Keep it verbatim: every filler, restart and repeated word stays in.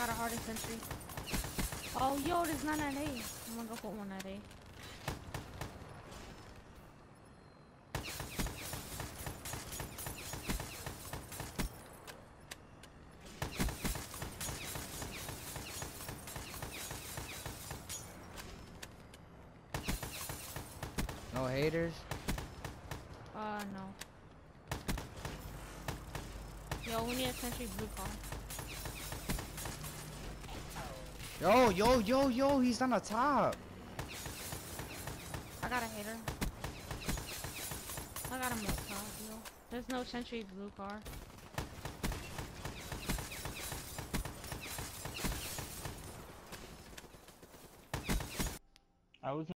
got a hardened sentry. Oh, yo, there's none at A. I'm gonna go put one at A. No haters? Uh, no. Yo, we need a sentry blue car. Yo, yo, yo, yo, he's on the top. I got a hater. I got him up top, yo. There's no sentry blue car. I was